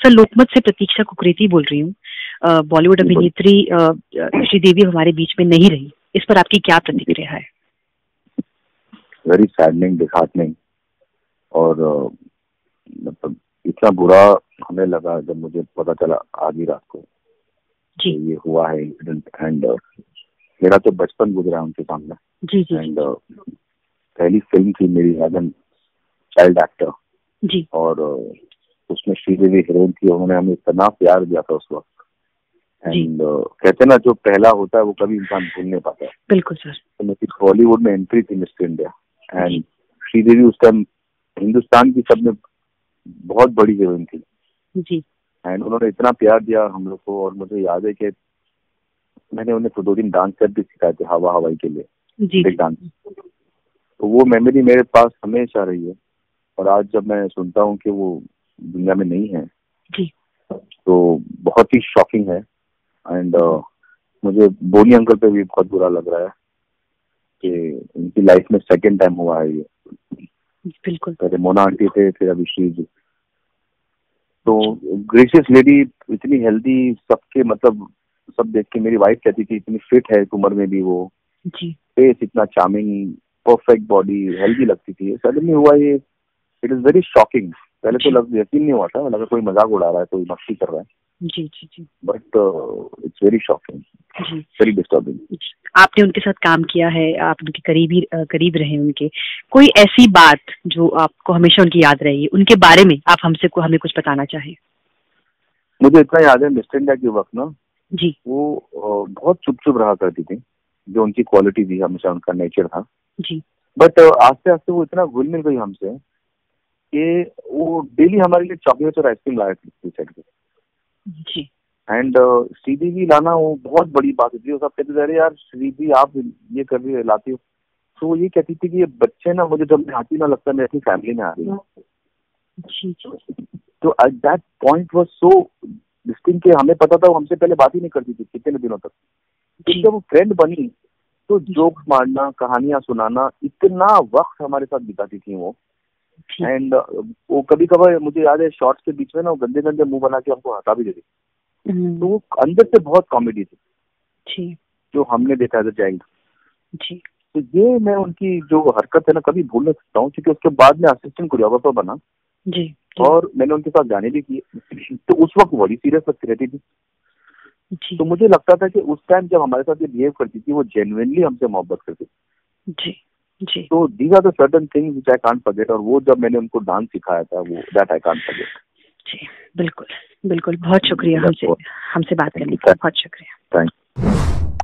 दरअसल लोकमत से प्रतीक्षा कुकरेती बोल रही हूँ। बॉलीवुड अभिनेत्री श्रीदेवी हमारे बीच में नहीं रही, इस पर आपकी क्या प्रतिक्रिया है? Very saddening, disheartening. और मतलब इतना बुरा हमें लगा जब मुझे पता चला आधी रात को जी। ये हुआ है इंसिडेंट। एंड मेरा तो बचपन गुजरा उनके सामने। जी जी। एंड पहली फिल्म थी मेरी एज एन चाइल्ड एक्टर जी। और उसमें श्रीदेवी हीरोइन थी। उन्होंने हमें इतना प्यार दिया था उस वक्त। एंड कहते ना, जो पहला होता है वो कभी इंसान भूल नहीं पाता है। बिल्कुल सर। तो मेरी बॉलीवुड में एंट्री थी मिस्टर इंडिया, एंड श्रीदेवी उस टाइम हिंदुस्तान की सब में बहुत बड़ी हीरोइन थी जी। एंड उन्होंने इतना प्यार दिया हम लोग को। और मुझे याद है कि मैंने उन्हें 2 दिन डांस स्टेप भी सिखाए थे हवा हवाई के लिए, जी। Break dance. तो वो मेमोरी मेरे पास हमेशा रही है। और आज जब मैं सुनता हूँ कि वो दुनिया में नहीं है जी। तो बहुत ही शॉकिंग है। एंड मुझे बोनी अंकल पे भी बहुत बुरा लग रहा है कि उनकी लाइफ में सेकंड टाइम हुआ है ये। बिल्कुल। पहले मोना आंटी थे, फिर अभी श्री जी। तो ग्रेशियस लेडी, इतनी हेल्दी, सबके मतलब सब देख के मेरी वाइफ कहती थी इतनी फिट है इस उम्र में भी वो। जी। फेस इतना चार्मिंग, परफेक्ट बॉडी, हेल्दी लगती थी। सडनली हुआ ये, इट इज वेरी शॉकिंग। पहले तो यकीन नहीं हुआ था, लगा कोई मजाक उड़ा रहा है, कोई मस्ती कर रहा है। जी जी जी। बट इट्स वेरी शॉकिंग, जी। Very disturbing. आपने उनके साथ काम किया है, आप उनके करीब रहे उनके, कोई ऐसी बात जो आपको हमेशा उनकी याद रहेगी, उनके बारे में आप हमें कुछ बताना चाहें? मुझे इतना याद है मिस्टर इंडिया के वक्त ना जी, वो बहुत चुप रहा करती थी, जो उनकी क्वालिटी थी, हमेशा उनका नेचर था। जी, बट आस्ते आस्ते वो इतना घुल मिल गई हमसे कि वो डेली हमारे लिए चॉकलेट और आइसक्रीम लाया करती थी। जी, एंड श्रीदेवी लाना वो बहुत बड़ी बात थी। वो सब कहते थे अरे यार श्रीदेवी आप ये कर रही लाती हो। तो वो ये कहती थी कि ये बच्चे ना, मुझे जब मैं आती ना लगता है मैं अपनी फैमिली में आ रही हूँ। जी, जी, तो at that point was so distinct कि हमें पता था वो हमसे पहले बात ही नहीं करती थी कितने दिनों तक। तो जब वो फ्रेंड बनी तो जोक्स मारना, कहानियां सुनाना, इतना वक्त हमारे साथ बिताती थी वो। एंड वो कभी कभार मुझे याद है शॉर्ट्स के बीच में ना वो गंदे गंदे मुंह बना के हमको हंसा भी देती। तो वो अंदर से बहुत कॉमेडी थी जो हमने देखा एज अ चाइल्ड। तो ये मैं उनकी जो हरकत है ना कभी भूल नहीं सकता हूँ, क्योंकि उसके बाद में असिस्टेंट कोरियोग्राफर बना। जी, और मैंने उनके साथ गाने भी किए। तो उस वक्त बड़ी सीरियस लगती रहती थी। जी, तो मुझे लगता था कि उस टाइम जब हमारे साथ ये बिहेव करती थी वो जेन्युइनली हमसे मोहब्बत करती थी। जी, जी। तो these are the certain things which I can't forget. और वो जब मैंने उनको डांस सिखाया था वो दैट आई कांट फॉरगेट। जी, बिल्कुल, बिल्कुल। बहुत शुक्रिया हमसे बात करने का। बहुत शुक्रिया। Thank you.